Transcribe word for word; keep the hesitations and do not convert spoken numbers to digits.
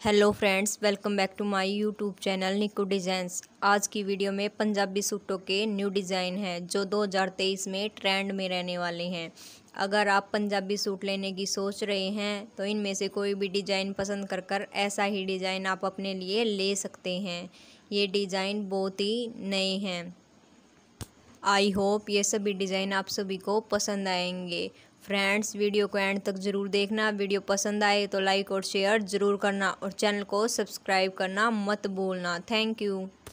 Hello friends, welcome back to my YouTube channel Niku designs. आज की video में पंजाबी सूटों के न्यू डिज़ाइन हैं जो दो हज़ार तेईस में ट्रेंड में रहने वाले हैं। अगर आप पंजाबी सूट लेने की सोच रहे हैं तो इनमें से कोई भी डिज़ाइन पसंद कर कर ऐसा ही डिज़ाइन आप अपने लिए ले सकते हैं। ये डिज़ाइन बहुत ही नए हैं। आई होप ये सभी डिज़ाइन आप सभी को पसंद आएंगे। फ्रेंड्स, वीडियो को एंड तक ज़रूर देखना। वीडियो पसंद आए तो लाइक और शेयर ज़रूर करना और चैनल को सब्सक्राइब करना मत भूलना। Thank you.